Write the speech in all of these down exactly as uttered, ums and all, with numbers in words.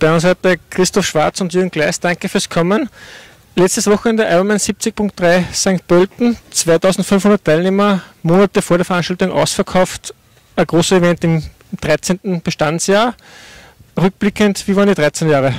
bei uns heute Christoph Schwarz und Jürgen Gleis. Danke fürs Kommen. Letztes Wochenende Ironman siebzig Punkt drei Sankt Pölten, zweitausendfünfhundert Teilnehmer, Monate vor der Veranstaltung ausverkauft, ein großes Event im dreizehnten Bestandsjahr. Rückblickend, wie waren die dreizehn Jahre?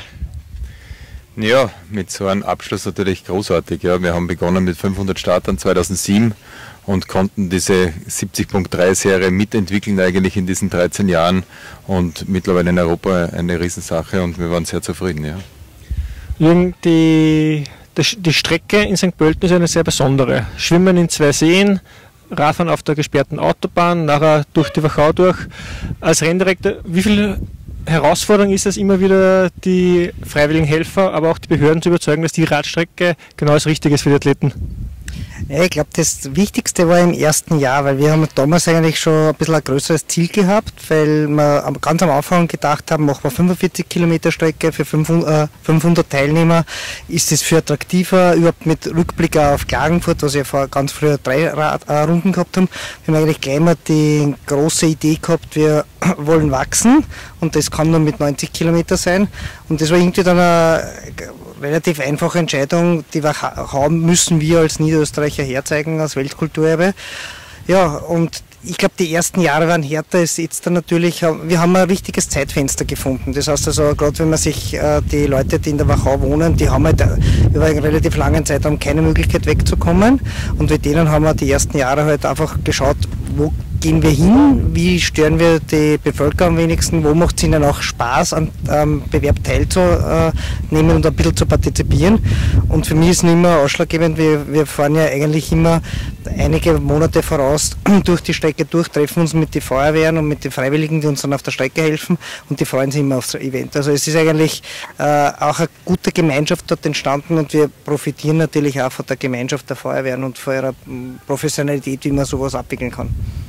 Ja, mit so einem Abschluss natürlich großartig. Ja. Wir haben begonnen mit fünfhundert Startern zweitausendsieben und konnten diese siebzig Punkt drei Serie mitentwickeln eigentlich in diesen dreizehn Jahren und mittlerweile in Europa eine Riesensache und wir waren sehr zufrieden. Ja. Jürgen, die Die Strecke in Sankt Pölten ist eine sehr besondere. Schwimmen in zwei Seen, Radfahren auf der gesperrten Autobahn, nachher durch die Wachau durch. Als Renndirektor, wie viel Herausforderung ist es immer wieder, die freiwilligen Helfer, aber auch die Behörden zu überzeugen, dass die Radstrecke genau das Richtige ist für die Athleten? Ja, ich glaube, das Wichtigste war im ersten Jahr, weil wir haben damals eigentlich schon ein bisschen ein größeres Ziel gehabt, weil wir ganz am Anfang gedacht haben, machen wir fünfundvierzig Kilometer Strecke für fünfhundert Teilnehmer. Ist das für attraktiver, überhaupt mit Rückblick auf Klagenfurt, was wir vor ganz früher drei Runden gehabt haben. Wir haben eigentlich gleich mal die große Idee gehabt, wir wollen wachsen und das kann nur mit neunzig Kilometer sein. Und das war irgendwie dann eine relativ einfache Entscheidung, die Wachau müssen wir als Niederösterreicher herzeigen, als Weltkulturerbe. Ja, und ich glaube, die ersten Jahre waren härter, ist jetzt dann natürlich, wir haben ein richtiges Zeitfenster gefunden. Das heißt also, gerade wenn man sich äh, die Leute, die in der Wachau wohnen, die haben halt über einen relativ langen Zeitraum keine Möglichkeit wegzukommen. Und mit denen haben wir die ersten Jahre halt einfach geschaut, wo gehen wir hin, wie stören wir die Bevölkerung am wenigsten, wo macht es ihnen auch Spaß, an ähm, Bewerb teilzunehmen und ein bisschen zu partizipieren. Und für mich ist es immer ausschlaggebend, wir, wir fahren ja eigentlich immer einige Monate voraus durch die Strecke durch, treffen uns mit den Feuerwehren und mit den Freiwilligen, die uns dann auf der Strecke helfen und die freuen sich immer aufs Event. Also es ist eigentlich äh, auch eine gute Gemeinschaft dort entstanden und wir profitieren natürlich auch von der Gemeinschaft der Feuerwehren und von ihrer Professionalität, wie man sowas abwickeln kann.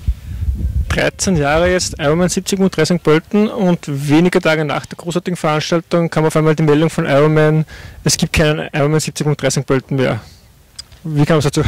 dreizehn Jahre jetzt, Ironman siebzig Punkt drei Sankt Pölten und wenige Tage nach der großartigen Veranstaltung kam auf einmal die Meldung von Ironman, es gibt keinen Ironman siebzig Punkt drei Sankt Pölten mehr. Wie kam es dazu?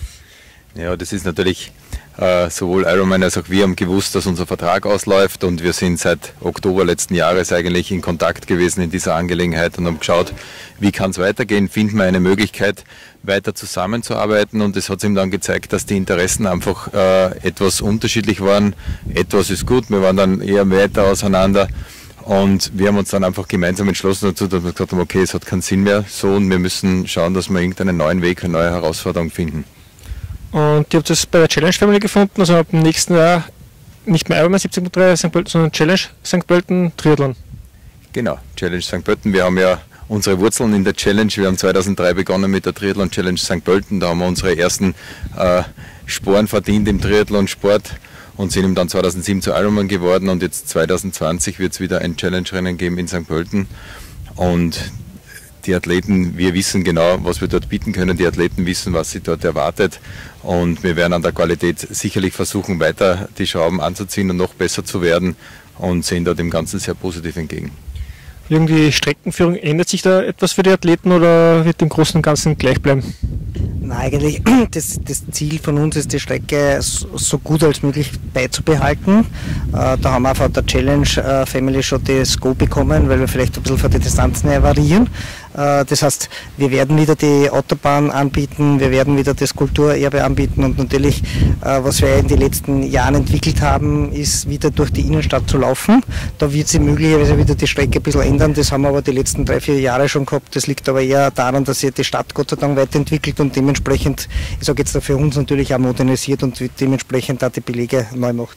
Ja, das ist natürlich äh, sowohl Ironman als auch wir haben gewusst, dass unser Vertrag ausläuft und wir sind seit Oktober letzten Jahres eigentlich in Kontakt gewesen in dieser Angelegenheit und haben geschaut, wie kann es weitergehen, finden wir eine Möglichkeit, weiter zusammenzuarbeiten und es hat sich dann gezeigt, dass die Interessen einfach äh, etwas unterschiedlich waren. Etwas ist gut, wir waren dann eher weiter auseinander und wir haben uns dann einfach gemeinsam entschlossen dazu, dass wir gesagt haben, okay, es hat keinen Sinn mehr so und wir müssen schauen, dass wir irgendeinen neuen Weg, eine neue Herausforderung finden. Und ihr habt das bei der Challenge Family gefunden, also ab dem nächsten Jahr nicht mehr Ironman siebzig Punkt drei Sankt Pölten, sondern Challenge Sankt Pölten Triathlon. Genau, Challenge Sankt Pölten. Wir haben ja unsere Wurzeln in der Challenge. Wir haben zweitausenddrei begonnen mit der Triathlon Challenge Sankt Pölten. Da haben wir unsere ersten äh, Sporen verdient im Triathlon-Sport und sind dann zweitausendsieben zu Ironman geworden und jetzt zweitausendzwanzig wird es wieder ein Challenge-Rennen geben in Sankt Pölten. Und die Athleten, wir wissen genau, was wir dort bieten können. Die Athleten wissen, was sie dort erwartet. Und wir werden an der Qualität sicherlich versuchen, weiter die Schrauben anzuziehen und noch besser zu werden und sehen da dem Ganzen sehr positiv entgegen. Irgendwie Streckenführung, ändert sich da etwas für die Athleten oder wird im Großen und Ganzen gleich bleiben? Na, eigentlich das, das Ziel von uns ist, die Strecke so gut als möglich beizubehalten. Äh, da haben wir von der Challenge äh, Family schon das Go bekommen, weil wir vielleicht ein bisschen von den Distanzen her variieren. Äh, das heißt, wir werden wieder die Autobahn anbieten, wir werden wieder das Kulturerbe anbieten und natürlich, äh, was wir in den letzten Jahren entwickelt haben, ist wieder durch die Innenstadt zu laufen. Da wird sich möglicherweise wieder die Strecke ein bisschen ändern. Das haben wir aber die letzten drei, vier Jahre schon gehabt. Das liegt aber eher daran, dass sich die Stadt Gott sei Dank weiterentwickelt und dementsprechend, ich sage jetzt für uns natürlich auch modernisiert und dementsprechend auch die Belege neu macht.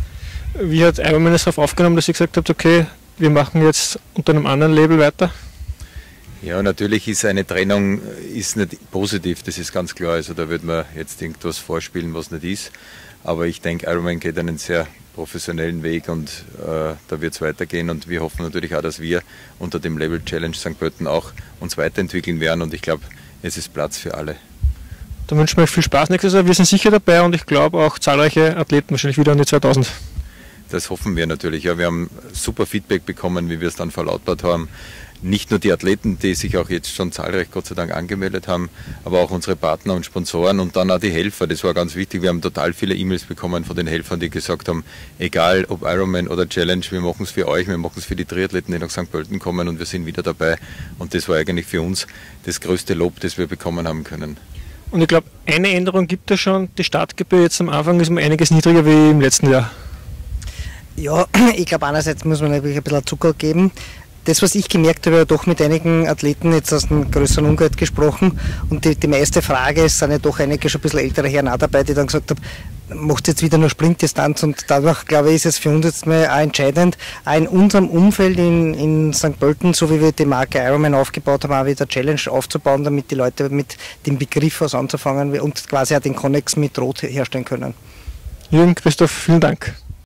Wie hat Ironman es darauf aufgenommen, dass ihr gesagt habt, okay, wir machen jetzt unter einem anderen Label weiter? Ja, natürlich ist eine Trennung ist nicht positiv, das ist ganz klar. Also da wird man jetzt irgendwas vorspielen, was nicht ist. Aber ich denke, Ironman geht einen sehr professionellen Weg und äh, da wird es weitergehen und wir hoffen natürlich auch, dass wir unter dem Label Challenge Sankt Pölten auch uns weiterentwickeln werden und ich glaube, es ist Platz für alle. Dann wünschen wir euch viel Spaß nächstes Jahr. Wir sind sicher dabei und ich glaube auch zahlreiche Athleten wahrscheinlich wieder an die zweitausend. Das hoffen wir natürlich. Ja, wir haben super Feedback bekommen, wie wir es dann verlautbart haben. nicht nur die Athleten, die sich auch jetzt schon zahlreich Gott sei Dank angemeldet haben, aber auch unsere Partner und Sponsoren und dann auch die Helfer. Das war ganz wichtig. Wir haben total viele E-Mails bekommen von den Helfern, die gesagt haben, egal ob Ironman oder Challenge, wir machen es für euch, wir machen es für die Triathleten, die nach Sankt Pölten kommen und wir sind wieder dabei. Und das war eigentlich für uns das größte Lob, das wir bekommen haben können. Und ich glaube, eine Änderung gibt es schon. Die Startgebühr jetzt am Anfang ist um einiges niedriger wie im letzten Jahr. Ja, ich glaube, einerseits muss man natürlich ein bisschen Zucker geben. Das, was ich gemerkt habe, ich habe doch mit einigen Athleten jetzt aus dem größeren Umfeld gesprochen und die, die meiste Frage ist, sind ja doch einige schon ein bisschen ältere Herren auch dabei, die dann gesagt haben, macht jetzt wieder nur Sprintdistanz und dadurch, glaube ich, ist es für uns jetzt mal auch entscheidend, auch in unserem Umfeld in, in Sankt Pölten, so wie wir die Marke Ironman aufgebaut haben, auch wieder Challenge aufzubauen, damit die Leute mit dem Begriff was anzufangen und quasi auch den Connex mit Rot herstellen können. Jürgen, Christoph, vielen Dank.